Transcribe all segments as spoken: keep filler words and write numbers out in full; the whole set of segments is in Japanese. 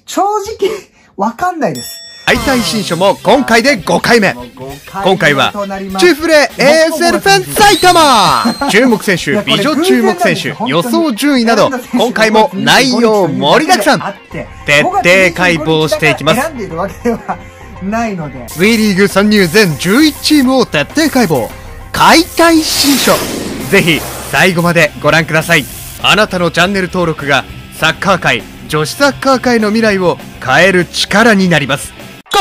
正直、わかんないです。 解体新書も今回でごかいめ。今回は、チフレ エーエスエル フェン埼玉注目選手、美女注目選手、予想順位など、今回も内容盛りだくさん。徹底解剖していきます。 選んでいるわけではないので。 ウィーリーグ参入全じゅういちチームを徹底解剖。解体新書。ぜひ、最後までご覧ください。あなたのチャンネル登録が、サッカー界、女子サッカー界の未来を変える力になります。ゴー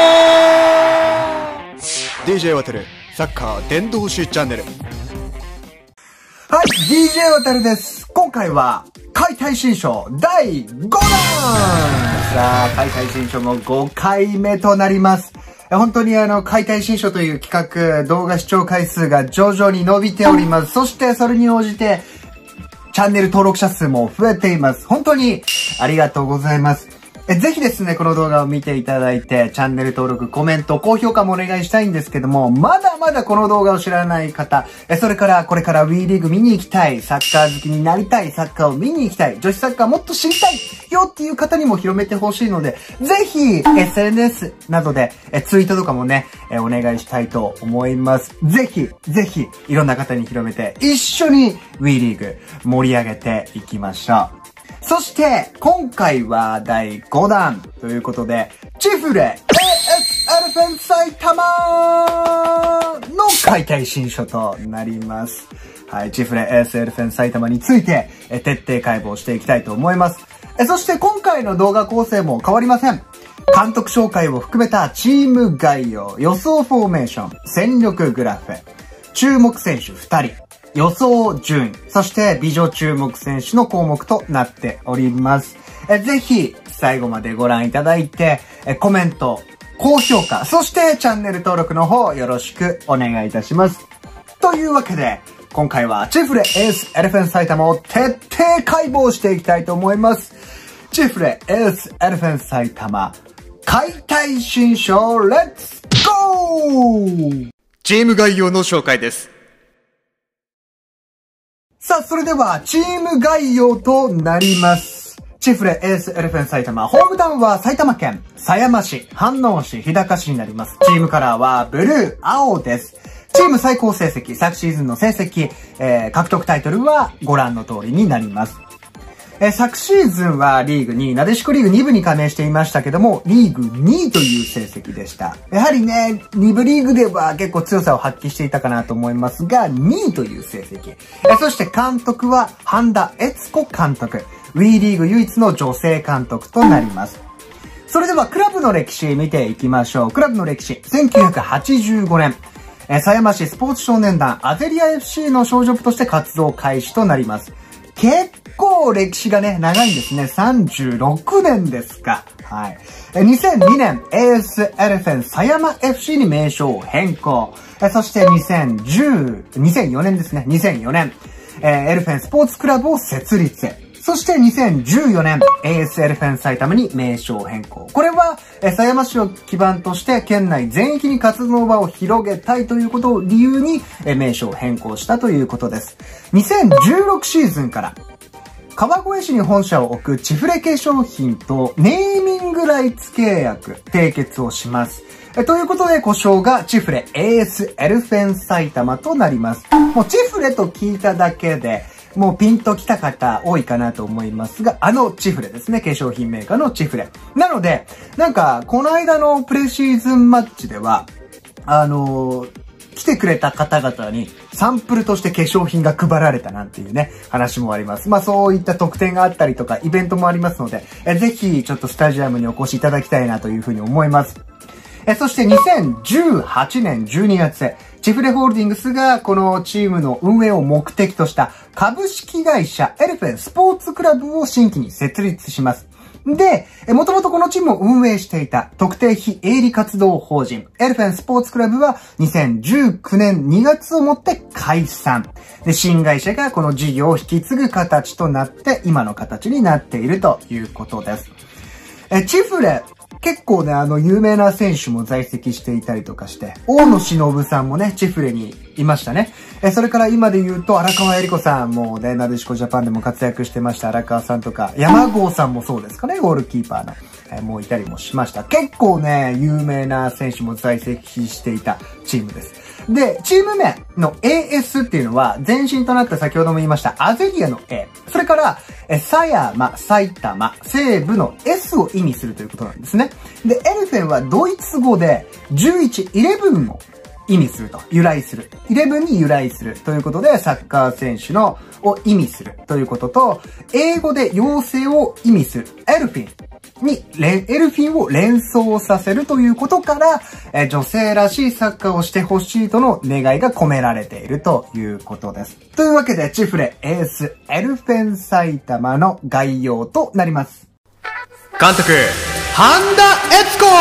ディージェー ワタルサッカー伝道師チャンネル。 はい、ディージェー ワタルです。今回は解体新書だいごだん。さあ、解体新書もごかいめとなります。本当にあの、解体新書という企画、動画視聴回数が徐々に伸びております。そしてそれに応じて、チャンネル登録者数も増えています。本当にありがとうございます。えぜひですね、この動画を見ていただいて、チャンネル登録、コメント、高評価もお願いしたいんですけども、まだまだこの動画を知らない方、えそれからこれから WE リーグ見に行きたい、サッカー好きになりたい、サッカーを見に行きたい、女子サッカーもっと知りたいよっていう方にも広めてほしいので、ぜひ エスエヌエス などでえツイートとかもね、えお願いしたいと思います。ぜひ、ぜひ、いろんな方に広めて、一緒に WE リーグ盛り上げていきましょう。そして、今回はだいごだんということで、チフレ エーエスエル フェン埼玉の解体新書となります。はい、チフレ エーエスエル フェン埼玉についてえ徹底解剖していきたいと思います。えそして今回の動画構成も変わりません。監督紹介を含めたチーム概要、予想フォーメーション、戦力グラフ、注目選手ふたり、予想順位、そして美女注目選手の項目となっております。えぜひ最後までご覧いただいて、えコメント、高評価、そしてチャンネル登録の方よろしくお願いいたします。というわけで、今回はチフレ エーエスエル フェン埼玉を徹底解剖していきたいと思います。チフレ エーエスエル フェン埼玉解体新書レッツゴー。 チーム概要の紹介です。 さあ、それでは、チーム概要となります。チフレ エーエスエル フェン埼玉、ホームタウンは埼玉県、狭山市、飯能市、日高市になります。チームカラーは、ブルー、青です。チーム最高成績、昨シーズンの成績、えー、獲得タイトルはご覧の通りになります。えー、昨シーズンはリーグにい、なでしこリーグに部に加盟していましたけども、リーグにいという成績でした。やはりね、に部リーグでは結構強さを発揮していたかなと思いますが、にいという成績。えー、そして監督は、半田悦子監督。WE リーグ唯一の女性監督となります。それではクラブの歴史見ていきましょう。クラブの歴史、せんきゅうひゃくはちじゅうごねん。えー、狭山市スポーツ少年団アゼリア エフシー の少女部として活動開始となります。結構歴史がね、長いんですね。さんじゅうろくねんですか。はい。にせんにねん、エーエスエル フェン狭山 エフシー に名称を変更。そしてにせんじゅう、にせんよねんですね。にせんよねん、エルフェンスポーツクラブを設立。そしてにせんじゅうよねん、エーエスエル フェン埼玉に名称変更。これは、狭山市を基盤として県内全域に活動場を広げたいということを理由に名称変更したということです。にせんじゅうろくシーズンから、川越市に本社を置くチフレ化粧品とネーミングライツ契約、締結をします。ということで、呼称がチフレ エーエスエル フェン埼玉となります。もうチフレと聞いただけで、もうピンときた方多いかなと思いますが、あのチフレですね。化粧品メーカーのチフレ。なので、なんか、この間のプレシーズンマッチでは、あのー、来てくれた方々にサンプルとして化粧品が配られたなんていうね、話もあります。まあそういった特典があったりとか、イベントもありますので、えぜひちょっとスタジアムにお越しいただきたいなというふうに思います。えそしてにせんじゅうはちねんじゅうにがつ、チフレホールディングスがこのチームの運営を目的とした株式会社エルフェンスポーツクラブを新規に設立します。で、もともとこのチームを運営していた特定非営利活動法人エルフェンスポーツクラブはにせんじゅうきゅうねんにがつをもって解散。で、新会社がこの事業を引き継ぐ形となって今の形になっているということです。えチフレ結構ね、あの、有名な選手も在籍していたりとかして、大野忍さんもね、チフレにいましたね。え、それから今で言うと、荒川恵理子さんもね、なでしこジャパンでも活躍してました荒川さんとか、山郷さんもそうですかね、ゴールキーパーの。え、もういたりもしました。結構ね、有名な選手も在籍していたチームです。で、チーム名の エーエス っていうのは、前身となった先ほども言いました、アゼリアの A。それから、え、狭山、埼玉、西部の S を意味するということなんですね。で、エルフェンはドイツ語で、じゅういち、じゅういちを意味すると、由来する。じゅういちに由来するということで、サッカー選手の、を意味するということと、英語で妖精を意味する。エルフィン。に、エルフィンを連想させるということから、え女性らしいサッカーをしてほしいとの願いが込められているということです。というわけで、チフレエースエルフェン埼玉の概要となります。 監督、半田悦子。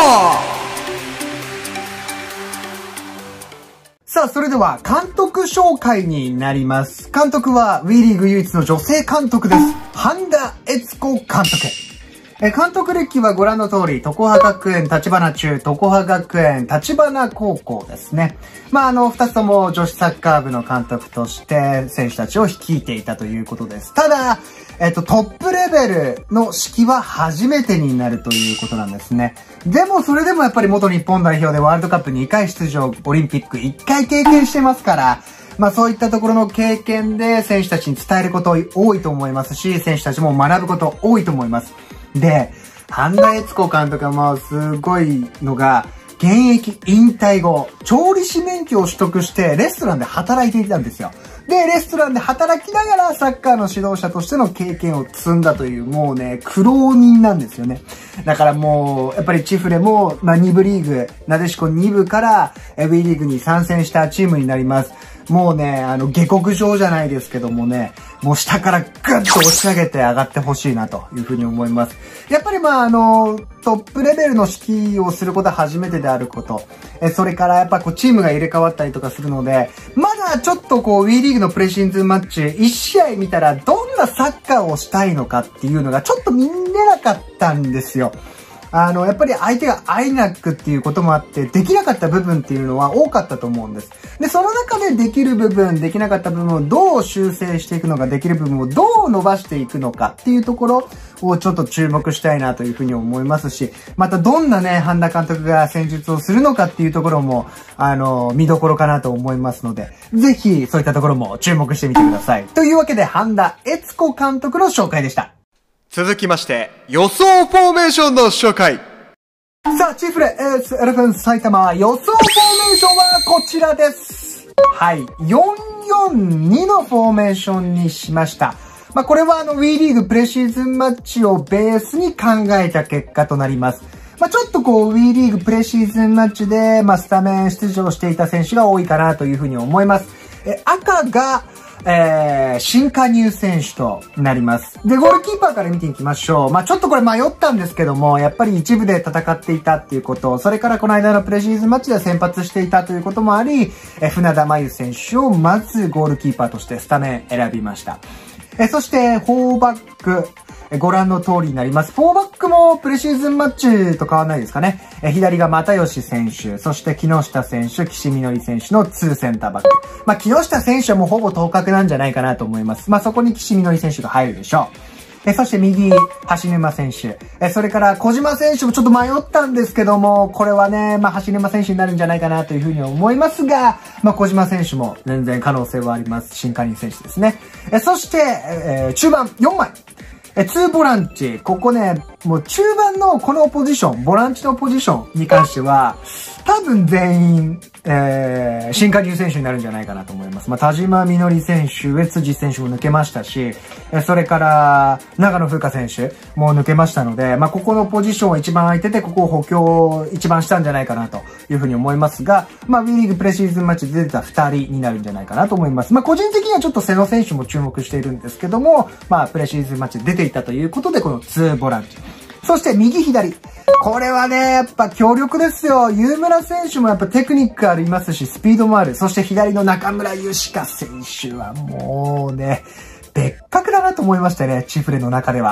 さあ、それでは監督紹介になります。監督は WE リーグ唯一の女性監督です。半田悦子監督。え、監督歴はご覧の通り、常葉学園、立花中、常葉学園、立花高校ですね。まあ、あの、二つとも女子サッカー部の監督として、選手たちを率いていたということです。ただ、えっと、トップレベルの指揮は初めてになるということなんですね。でも、それでもやっぱり元日本代表でワールドカップにかい出場、オリンピックいっかい経験してますから、まあそういったところの経験で選手たちに伝えること多いと思いますし、選手たちも学ぶこと多いと思います。で、半田悦子監督はもうすごいのが、現役引退後、調理師免許を取得してレストランで働いていたんですよ。で、レストランで働きながらサッカーの指導者としての経験を積んだという、もうね、苦労人なんですよね。だからもう、やっぱりチフレも、まあに部リーグ、なでしこに部から、WE リーグに参戦したチームになります。もうね、あの、下克上じゃないですけどもね、もう下からグッと押し上げて上がってほしいなというふうに思います。やっぱりまああの、トップレベルの指揮をすることは初めてであること。え、それからやっぱこうチームが入れ替わったりとかするので、まだちょっとこう WE リーグのプレシーズンマッチいち試合見たらどんなサッカーをしたいのかっていうのがちょっと見れなかったんですよ。あの、やっぱり相手がアイナックっていうこともあって、できなかった部分っていうのは多かったと思うんです。で、その中でできる部分、できなかった部分をどう修正していくのか、できる部分をどう伸ばしていくのかっていうところをちょっと注目したいなというふうに思いますし、またどんなね、半田監督が戦術をするのかっていうところも、あの、見どころかなと思いますので、ぜひそういったところも注目してみてください。というわけで、半田悦子監督の紹介でした。 続きまして、予想フォーメーションの紹介。 さあ、チーフレエースエルフェン埼玉予想フォーメーションはこちらです。はい。よんよんにのフォーメーションにしました。まあ、これはあの WE リーグプレシーズンマッチをベースに考えた結果となります。まあ、ちょっとこう WE リーグプレシーズンマッチで、まあ、スタメン出場していた選手が多いかなというふうに思います。え、赤が、えー、新加入選手となります。で、ゴールキーパーから見ていきましょう。まあ、ちょっとこれ迷ったんですけども、やっぱり一部で戦っていたっていうこと、それからこの間のプレシーズンマッチで先発していたということもあり、えー、船田真由選手をまずゴールキーパーとしてスタメン選びました。えー、そして、フォーバック。ご覧の通りになります。フォーバックもプレシーズンマッチと変わらないですかね。え左が又吉選手、そして木下選手、岸みのり選手のツーセンターバック。まあ、木下選手はもうほぼ当確なんじゃないかなと思います。まあ、そこに岸みのり選手が入るでしょう。えそして右、橋沼選手。えそれから小島選手もちょっと迷ったんですけども、これはね、まあ、橋沼選手になるんじゃないかなというふうに思いますが、まあ、小島選手も全然可能性はあります。新加入選手ですね。えそして、えー、中盤よんまい。え、ツーボランチ。ここね、もう中盤のこのポジション、ボランチのポジションに関しては、多分全員、えー、新加入選手になるんじゃないかなと思います。まあ、田島みのり選手、上辻選手も抜けましたし、えそれから、長野風花選手も抜けましたので、まあ、ここのポジションを一番空いてて、ここを補強一番したんじゃないかなというふうに思いますが、まあ、WE リーグプレシーズンマッチで出てたふたりになるんじゃないかなと思います。まあ、個人的にはちょっと瀬野選手も注目しているんですけども、まあ、プレシーズンマッチで出ていたということで、このツーボランチ。そして右左。これはね、やっぱ強力ですよ。有村選手もやっぱテクニックありますし、スピードもある。そして左の中村優香選手はもうね、別格だなと思いましたね、チフレの中では。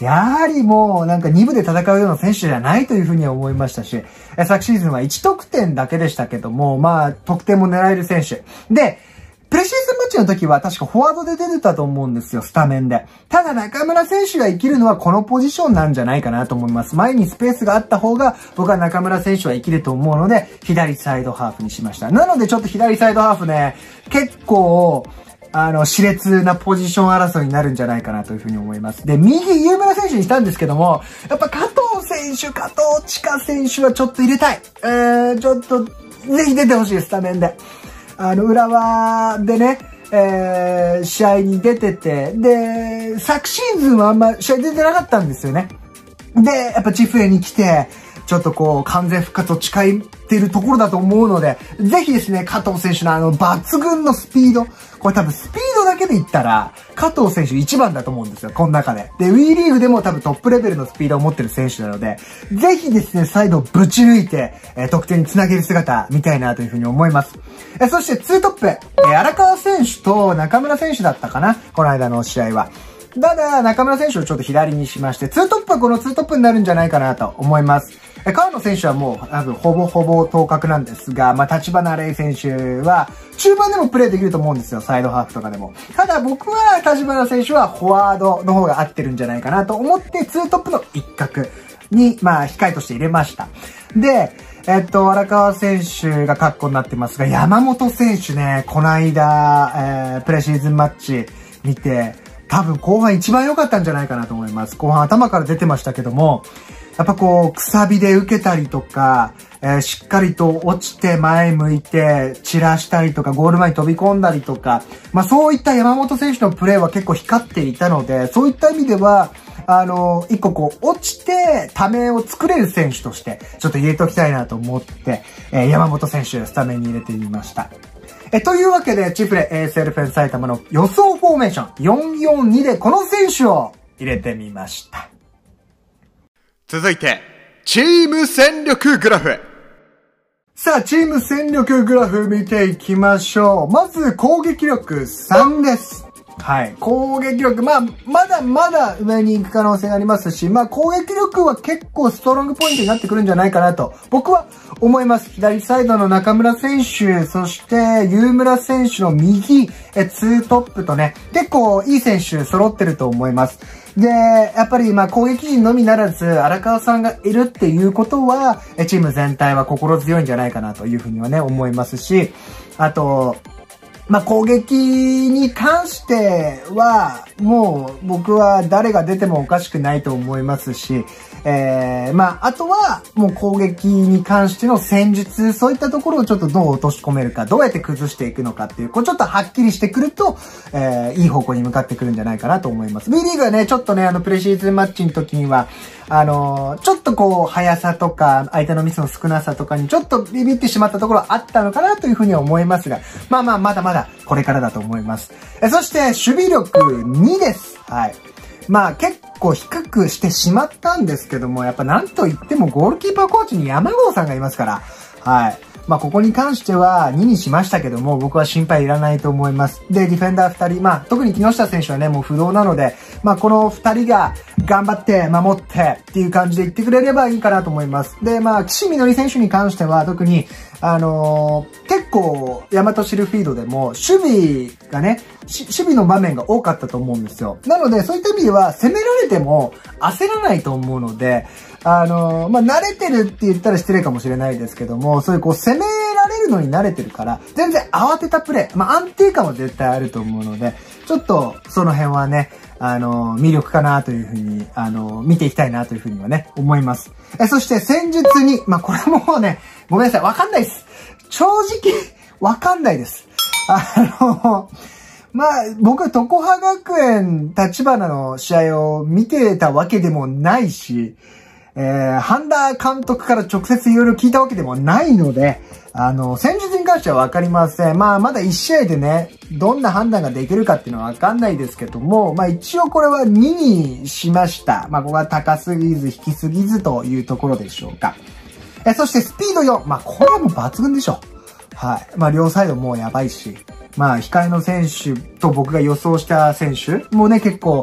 やはりもうなんかに部で戦うような選手じゃないというふうには思いましたし、昨シーズンはいち得点だけでしたけども、まあ、得点も狙える選手。で、プレシーズンマッチの時は確かフォワードで出てたと思うんですよ、スタメンで。ただ中村選手が生きるのはこのポジションなんじゃないかなと思います。前にスペースがあった方が僕は中村選手は生きると思うので、左サイドハーフにしました。なのでちょっと左サイドハーフね、結構、あの、熾烈なポジション争いになるんじゃないかなというふうに思います。で、右、有村選手にしたんですけども、やっぱ加藤選手、加藤千佳選手はちょっと入れたい。えー、ちょっと、ぜひ出てほしい、スタメンで。あの、浦和でね、えー、試合に出てて、で、昨シーズンはあんま試合出てなかったんですよね。で、やっぱチフレに来て、ちょっとこう、完全復活を誓っているところだと思うので、ぜひですね、加藤選手のあの、抜群のスピード。これ多分スピードだけで言ったら、加藤選手一番だと思うんですよ、この中で。で、ウィーリーグでも多分トップレベルのスピードを持ってる選手なので、ぜひですね、サイドをぶち抜いて、えー、得点につなげる姿、見たいなというふうに思います。えー、そしてツートップ、えー、荒川選手と中村選手だったかな、この間の試合は。ただ、中村選手をちょっと左にしまして、ツートップはこのツートップになるんじゃないかなと思います。え、川野選手はもう、多分、ほぼほぼ当確なんですが、まあ、立花玲選手は、中盤でもプレーできると思うんですよ、サイドハーフとかでも。ただ、僕は、立花選手はフォワードの方が合ってるんじゃないかなと思って、ツートップの一角に、まあ、控えとして入れました。で、えっと、荒川選手がカッコになってますが、山本選手ね、この間、えー、プレシーズンマッチ見て、多分後半一番良かったんじゃないかなと思います。後半頭から出てましたけども、やっぱこう、くさびで受けたりとか、えー、しっかりと落ちて前向いて散らしたりとか、ゴール前に飛び込んだりとか、まあそういった山本選手のプレーは結構光っていたので、そういった意味では、あの、一個こう、落ちて、ためを作れる選手として、ちょっと入れておきたいなと思って、えー、山本選手、スタメンに入れてみました。え、というわけで、チフレ エーエスエル フェン埼玉の予想フォーメーションよんよんにでこの選手を入れてみました。 続いて、チーム戦力グラフ。 さあ、チーム戦力グラフ見ていきましょう。まず、攻撃力さんです。はい。攻撃力、まあ、まだまだ上に行く可能性がありますし、まあ、攻撃力は結構ストロングポイントになってくるんじゃないかなと、僕は思います。左サイドの中村選手、そして有村選手の右、え、ツートップとね、結構いい選手揃ってると思います。で、やっぱりまあ攻撃陣のみならず、荒川さんがいるっていうことは、チーム全体は心強いんじゃないかなというふうにはね、思いますし、あと、まあ、攻撃に関しては、もう僕は誰が出てもおかしくないと思いますし、えー、まあ、あとは、もう攻撃に関しての戦術、そういったところをちょっとどう落とし込めるか、どうやって崩していくのかっていう、こうちょっとはっきりしてくると、えー、いい方向に向かってくるんじゃないかなと思います。B リーグはね、ちょっとね、あの、プレシーズンマッチの時には、あのー、ちょっとこう、速さとか、相手のミスの少なさとかにちょっとビビってしまったところはあったのかなというふうには思いますが、まあまあ、まだまだこれからだと思います。え、そして、守備力にです。はい。まあ結構低くしてしまったんですけども、やっぱなんと言ってもゴールキーパーコーチに山郷さんがいますから、はい。まあここに関してはににしましたけども、僕は心配いらないと思います。で、ディフェンダーふたり、まあ特に木下選手はね、もう不動なので、まあこのふたりが頑張って守ってっていう感じで言ってくれればいいかなと思います。で、まあ岸みのり選手に関しては特に、あのー、結構、大和シルフィードでも、守備がね、守備の場面が多かったと思うんですよ。なので、そういった意味では、攻められても焦らないと思うので、あのー、まあ、慣れてるって言ったら失礼かもしれないですけども、そういうこう、攻められるのに慣れてるから、全然慌てたプレー、まあ、安定感は絶対あると思うので、ちょっと、その辺はね、あのー、魅力かなというふうに、あのー、見ていきたいなというふうにはね、思います。え、そして戦術に、まあ、これもね、ごめんなさい、わかんないです。正直、わかんないです。あの、まあ、僕、常葉学園立花の試合を見てたわけでもないし、えー、半田監督から直接いろいろ聞いたわけでもないので、あの、戦術に関してはわかりません。まあ、まだいち試合でね、どんな判断ができるかっていうのはわかんないですけども、まあ一応これはににしました。まあここは高すぎず低すぎずというところでしょうか。え、そしてスピードよん。まあこれはもう抜群でしょう。はい。まあ両サイドもうやばいし、まあ控えの選手と僕が予想した選手もね結構、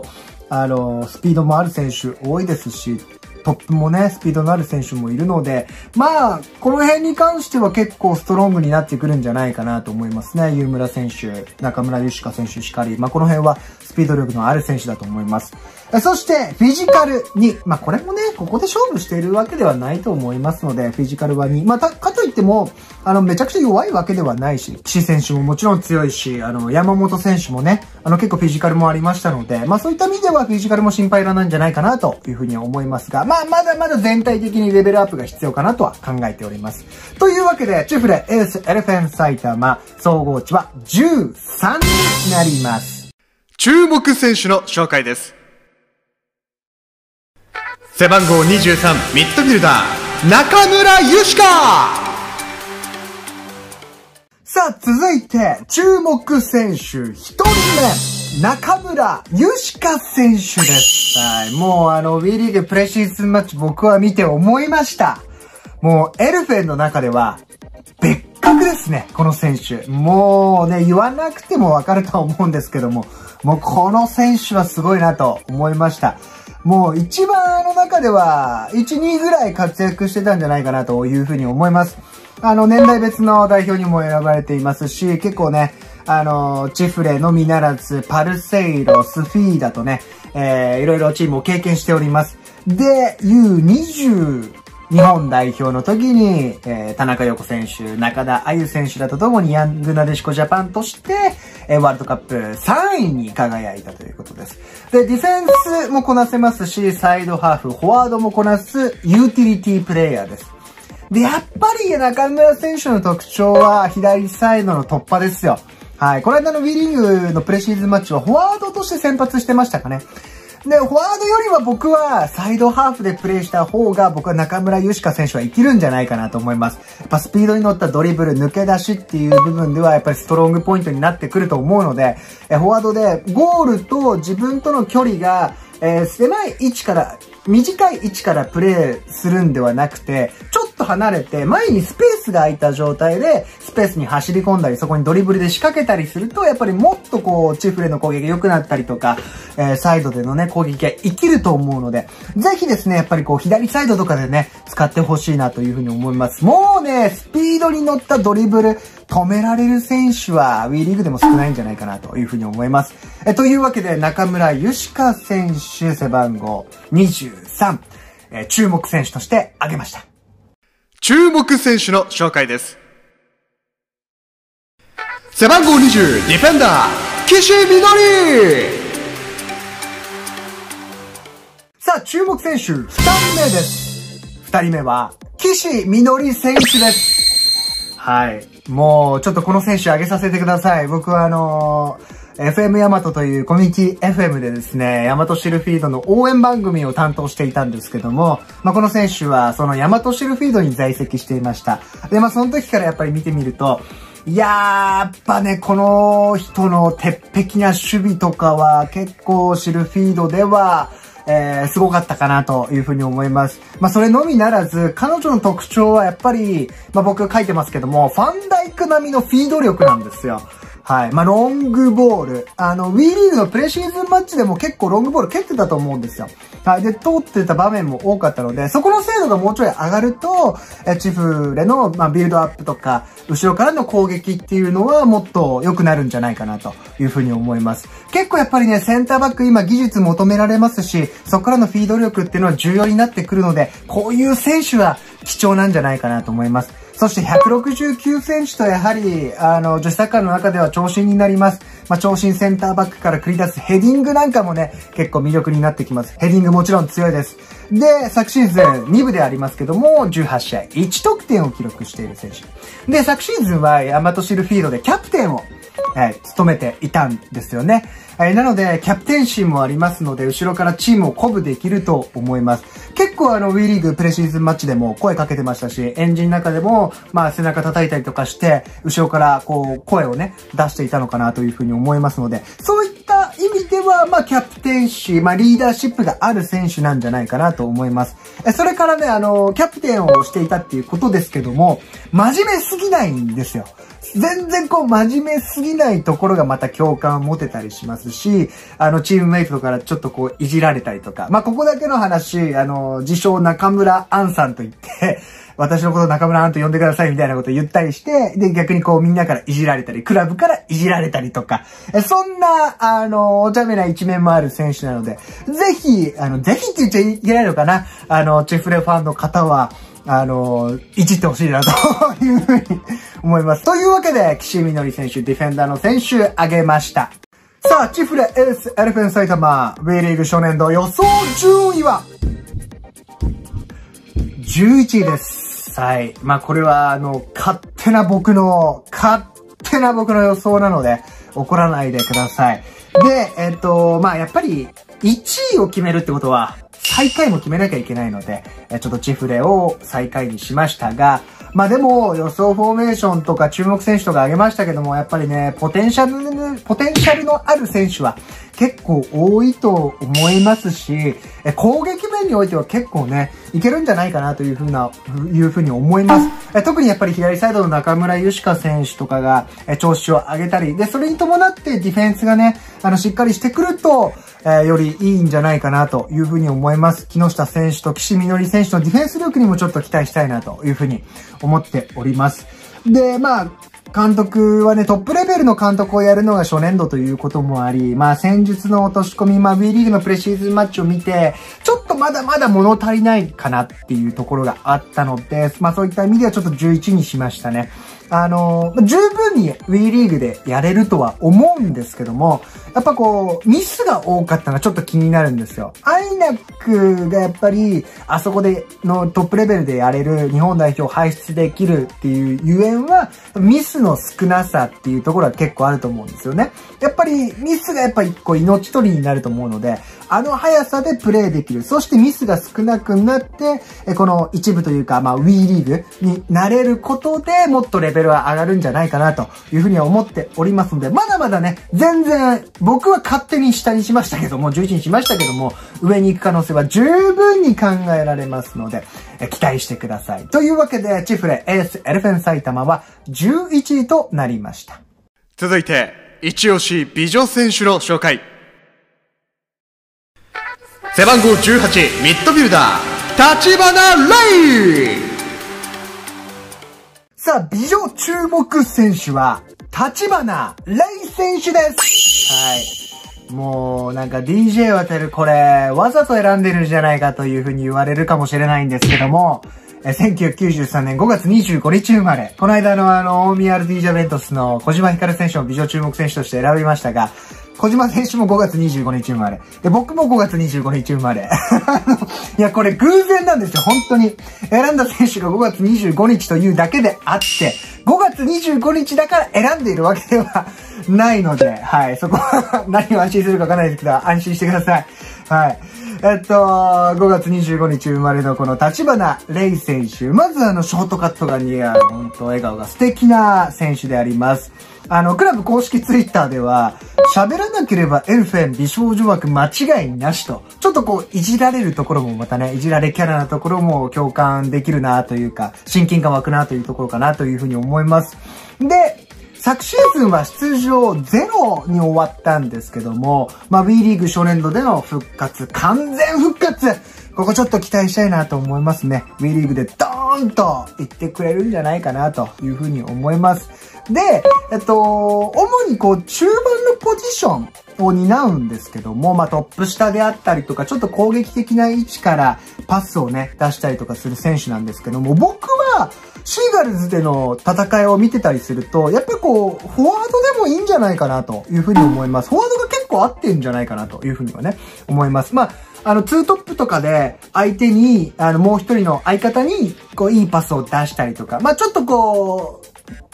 あの、スピードもある選手多いですし、トップもね、スピードのある選手もいるので、まあ、この辺に関しては結構ストロングになってくるんじゃないかなと思いますね。湯村選手、中村佳香選手しかり、まあこの辺はスピード力のある選手だと思います。そして、フィジカルに、まあこれもね、ここで勝負しているわけではないと思いますので、フィジカルはに、まあた、かといっても、あの、めちゃくちゃ弱いわけではないし、岸選手ももちろん強いし、あの、山本選手もね、あの結構フィジカルもありましたので、まあそういった意味ではフィジカルも心配いらないんじゃないかなというふうに思いますが、まあまだまだ全体的にレベルアップが必要かなとは考えております。というわけで、チュフレエースエレフェン埼玉総合値はじゅうさんになります。 注目選手の紹介です。背番号にじゅうさん、ミッドフィルダー、中村佳香。 さあ、続いて、注目選手ひとりめ、中村佳香選手です。はい。もうあの、WE リーグプレシーズンマッチ僕は見て思いました。もう、エルフェンの中では、別格ですね、この選手。もうね、言わなくてもわかるとは思うんですけども、もうこの選手はすごいなと思いました。もう一番の中では、いち、にぐらい活躍してたんじゃないかなというふうに思います。あの、年代別の代表にも選ばれていますし、結構ね、あの、チフレのみならず、パルセイロ、スフィーダとね、えー、いろいろチームを経験しております。で、ユーにじゅう、日本代表の時に、えー、田中陽子選手、中田あゆ選手らとともにヤングなでしこジャパンとして、えー、ワールドカップさんいに輝いたということです。で、ディフェンスもこなせますし、サイドハーフ、フォワードもこなすユーティリティプレイヤーです。で、やっぱり中村選手の特徴は左サイドの突破ですよ。はい。この間の WE リーグのプレシーズンマッチはフォワードとして先発してましたかね。で、フォワードよりは僕はサイドハーフでプレーした方が僕は中村佳香選手は生きるんじゃないかなと思います。やっぱスピードに乗ったドリブル、抜け出しっていう部分ではやっぱりストロングポイントになってくると思うので、フォワードでゴールと自分との距離が、えー、狭い位置から、短い位置からプレーするんではなくて、ちょっと離れて前にスペースが空いた状態でスペースに走り込んだり、そこにドリブルで仕掛けたりすると、やっぱりもっとこう、チフレの攻撃が良くなったりとか、えー、サイドでのね、攻撃が生きると思うので、ぜひですね、やっぱりこう、左サイドとかでね、使ってほしいなというふうに思います。もうね、スピードに乗ったドリブル、止められる選手は WE リーグでも少ないんじゃないかなというふうに思います。えというわけで中村佳香選手背番号にじゅうさん、え注目選手として挙げました。 注目選手の紹介です。背番号にじゅう、ディフェンダー、岸みのり。 さあ、注目選手ふたりめです。ふたりめは岸みのり選手です。はい。もう、ちょっとこの選手挙げさせてください。僕はあのー、エフエム ヤマトというコミュニティ エフエム でですね、ヤマトシルフィードの応援番組を担当していたんですけども、まあ、この選手はそのヤマトシルフィードに在籍していました。で、まあ、その時からやっぱり見てみると、いやー、やっぱね、この人の鉄壁な守備とかは結構シルフィードでは、えー、すごかったかなというふうに思います。まあ、それのみならず、彼女の特徴はやっぱり、まあ、僕書いてますけども、ファンダイク並みのフィード力なんですよ。はい。まあ、ロングボール。あの、WE リーグのプレシーズンマッチでも結構ロングボール蹴ってたと思うんですよ。はい。で、通ってた場面も多かったので、そこの精度がもうちょい上がると、えチフレの、まあ、ビルドアップとか、後ろからの攻撃っていうのはもっと良くなるんじゃないかなというふうに思います。結構やっぱりね、センターバック今技術求められますし、そこからのフィード力っていうのは重要になってくるので、こういう選手は貴重なんじゃないかなと思います。そしてひゃくろくじゅうきゅうセンチとやはり、あの、女子サッカーの中では長身になります。まあ、長身センターバックから繰り出すヘディングなんかもね、結構魅力になってきます。ヘディングもちろん強いです。で、昨シーズンに部でありますけども、じゅうはち試合いち得点を記録している選手。で、昨シーズンはヤマトシルフィードでキャプテンを、はい、務めていたんですよね。はい、なので、キャプテンシーもありますので、後ろからチームを鼓舞できると思います。結構あの、WE リーグプレシーズンマッチでも声かけてましたし、エンジンの中でも、まあ背中叩いたりとかして、後ろからこう、声をね、出していたのかなというふうに思いますので、そういった意味では、まあ、キャプテンシー、まあ、リーダーシップがある選手なんじゃないかなと思います。え、それからね、あの、キャプテンをしていたっていうことですけども、真面目すぎないんですよ。全然こう真面目すぎないところがまた共感を持てたりしますし、あのチームメイトからちょっとこういじられたりとか、まあここだけの話、あの自称中村アンさんと言って、私のこと中村アンと呼んでくださいみたいなことを言ったりして、で逆にこうみんなからいじられたり、クラブからいじられたりとか、そんなあのお茶目な一面もある選手なので、ぜひ、あのぜひって言っちゃいけないのかな、あのチェフレファンの方は、あの、いじってほしいなというふうに思います。というわけで、岸みのり選手、ディフェンダーの選手、挙げました。さあ、チフレエースエレフェン埼玉、ウェイリーグ初年度予想順位は、じゅういちいです。はい。まあ、これは、あの、勝手な僕の、勝手な僕の予想なので、怒らないでください。で、えっと、まあ、やっぱり、いちいを決めるってことは、最下位も決めなきゃいけないので、ちょっとチフレを最下位にしましたが、まあでも予想フォーメーションとか注目選手とか挙げましたけども、やっぱりね、ポテンシャル、ポテンシャルのある選手は結構多いと思いますし、攻撃面においては結構ね、いけるんじゃないかなというふうな、いうふうに思います。特にやっぱり左サイドの中村優香選手とかが調子を上げたり、で、それに伴ってディフェンスがね、あの、しっかりしてくると、えー、よりいいんじゃないかなというふうに思います。木下選手と岸みのり選手のディフェンス力にもちょっと期待したいなというふうに思っております。で、まあ、監督はね、トップレベルの監督をやるのが初年度ということもあり、まあ戦術の落とし込み、まあ WE リーグのプレシーズンマッチを見て、ちょっとまだまだ物足りないかなっていうところがあったので、まあそういった意味ではちょっとじゅういちにしましたね。あの、十分に WE リーグでやれるとは思うんですけども、やっぱこう、ミスが多かったのがちょっと気になるんですよ。アイナックがやっぱり、あそこでのトップレベルでやれる日本代表を輩出できるっていうゆえんは、ミスの少なさっていうところは結構あると思うんですよね。やっぱりミスがやっぱ一個命取りになると思うので、あの速さでプレーできる。そしてミスが少なくなって、この一部というか、まあ WE リーグになれることでもっとレベルは上がるんじゃないかなというふうには思っておりますので、まだまだね、全然僕は勝手に下にしましたけども、じゅういちにしましたけども、上に行く可能性は十分に考えられますので、え期待してください。というわけで、チフレエースエレフェン埼玉はじゅういちいとなりました。 続いて、一押し美女選手の紹介。背番号じゅうはち、ミッドフィルダー、立花レイ。 さあ、美女注目選手は、立花レイ選手です。はい。もう、なんか ディージェー 渡るこれ、わざと選んでるんじゃないかというふうに言われるかもしれないんですけども、えせんきゅうひゃくきゅうじゅうさんねんごがつにじゅうごにち生まれ。この間のあの、大宮 アールディー ジャベントスの小島ひかる選手を美女注目選手として選びましたが、小島選手もごがつにじゅうごにち生まれ。で、僕もごがつにじゅうごにち生まれ。いや、これ偶然なんですよ、本当に。選んだ選手がごがつにじゅうごにちというだけであって、ごがつにじゅうごにちだから選んでいるわけではないので、はい、そこは何を安心するかわからないですけど、安心してください。はい。えっと、ごがつにじゅうごにち生まれのこの立花レイ選手。まずあの、ショートカットが似合う、本当笑顔が素敵な選手であります。あの、クラブ公式ツイッターでは、喋らなければエルフェン美少女枠間違いなしと、ちょっとこう、いじられるところもまたね、いじられキャラなところも共感できるなというか、親近感湧くなというところかなというふうに思います。で、昨シーズンは出場ゼロに終わったんですけども、まあ WE リーグ初年度での復活、完全復活ここちょっと期待したいなと思いますね。WE リーグでドーンと言ってくれるんじゃないかなというふうに思います。で、えっと、主にこう中盤のポジションを担うんですけども、まあトップ下であったりとか、ちょっと攻撃的な位置からパスをね、出したりとかする選手なんですけども、僕はシーガルズでの戦いを見てたりすると、やっぱりこう、フォワードでもいいんじゃないかなというふうに思います。フォワードが結構合ってんじゃないかなというふうにはね、思います。まあ、あの、ツートップとかで相手に、あの、もう一人の相方に、こう、いいパスを出したりとか、まあちょっとこう、トップ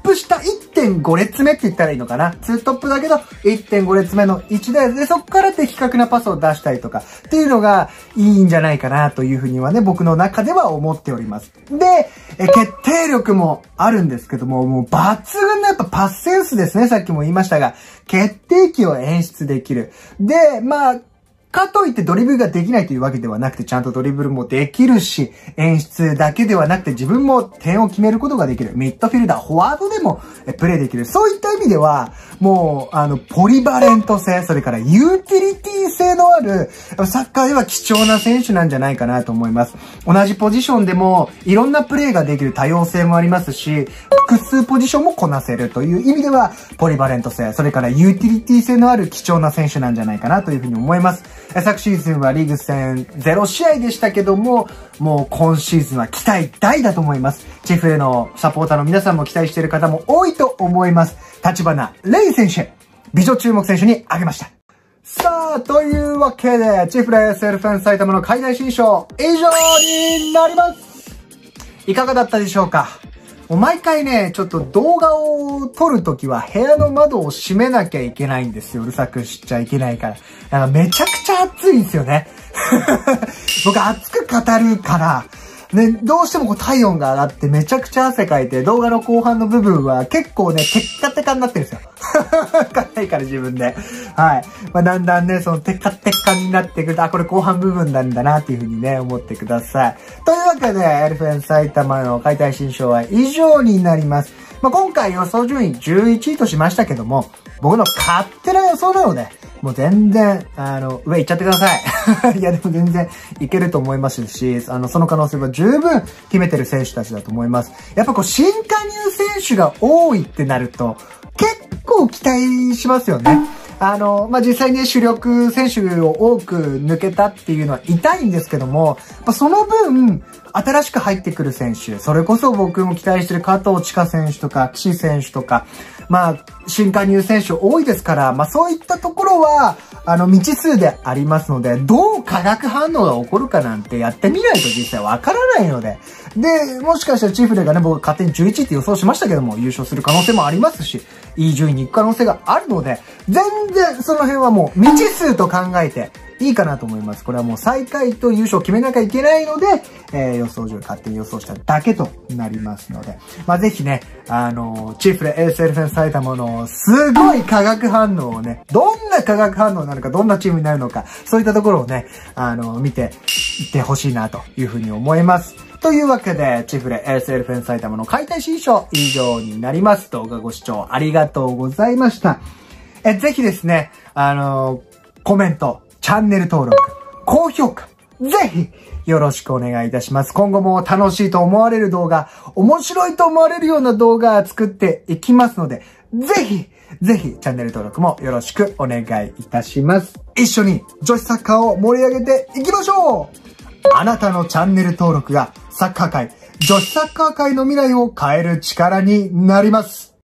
プ下 いってんご 列目って言ったらいいのかな。ツートップだけど いってんご 列目の位置で、で、そこから的確なパスを出したりとかっていうのがいいんじゃないかなというふうにはね、僕の中では思っております。で、え決定力もあるんですけども、もう抜群のやっぱパスセンスですね。さっきも言いましたが、決定機を演出できる。で、まあ、かといってドリブルができないというわけではなくて、ちゃんとドリブルもできるし、演出だけではなくて自分も点を決めることができる。ミッドフィルダー、フォワードでもプレーできる。そういった意味では、もう、あの、ポリバレント性、それからユーティリティ性のある、サッカーでは貴重な選手なんじゃないかなと思います。同じポジションでも、いろんなプレーができる多様性もありますし、複数ポジションもこなせるという意味では、ポリバレント性、それからユーティリティ性のある貴重な選手なんじゃないかなというふうに思います。昨シーズンはリーグ戦ゼロ試合でしたけども、もう今シーズンは期待大だと思います。チフレのサポーターの皆さんも期待している方も多いと思います。立花レイ選手、美女注目選手に挙げました。さあ、というわけで、チフレ エスエル フェン埼玉の海外新章、以上になります。いかがだったでしょうか？もう毎回ね、ちょっと動画を撮るときは部屋の窓を閉めなきゃいけないんですよ。うるさくしちゃいけないから。だからめちゃくちゃ暑いんですよね。僕熱く語るから、ね、どうしてもこう体温が上がってめちゃくちゃ汗かいて、動画の後半の部分は結構ね、テッカテカになってるんですよ。硬いから自分で。はい。まあ、だんだんね、そのテッカテカになってくると、あ、これ後半部分なんだなっていうふうにね、思ってください。というわけで、エルフェン埼玉の解体新章は以上になります。まあ、今回予想順位じゅういちいとしましたけども、僕の勝手な予想なので、もう全然、あの、上行っちゃってください。いや、でも全然いけると思いますし、あの、その可能性は十分秘めてる選手たちだと思います。やっぱこう、新加入選手が多いってなると、結構期待しますよね。あの、まあ、実際に主力選手を多く抜けたっていうのは痛いんですけども、その分、新しく入ってくる選手、それこそ僕も期待してる加藤千佳選手とか、岸選手とか、まあ、新加入選手多いですから、まあ、そういったところは、あの、未知数でありますので、どう化学反応が起こるかなんてやってみないと実際わからないので、で、もしかしたらチフレがね、僕勝手にじゅういちいって予想しましたけども、優勝する可能性もありますし、いい順位に行く可能性があるので、全然その辺はもう未知数と考えていいかなと思います。これはもう最下位と優勝を決めなきゃいけないので、えー、予想順勝手に予想しただけとなりますので、まあ、ぜひね、あのー、チフレ エスエル フェン埼玉のすごい化学反応をね、どんな化学反応なのか、どんなチームになるのか、そういったところをね、あのー、見ていってほしいなというふうに思います。というわけで、チフレ エスエル フェン埼玉の解体新章以上になります。動画ご視聴ありがとうございました。え、ぜひですね、あのー、コメント、チャンネル登録、高評価、ぜひよろしくお願いいたします。今後も楽しいと思われる動画、面白いと思われるような動画作っていきますので、ぜひ、ぜひチャンネル登録もよろしくお願いいたします。一緒に女子サッカーを盛り上げていきましょう。あなたのチャンネル登録がサッカー界、女子サッカー界の未来を変える力になります。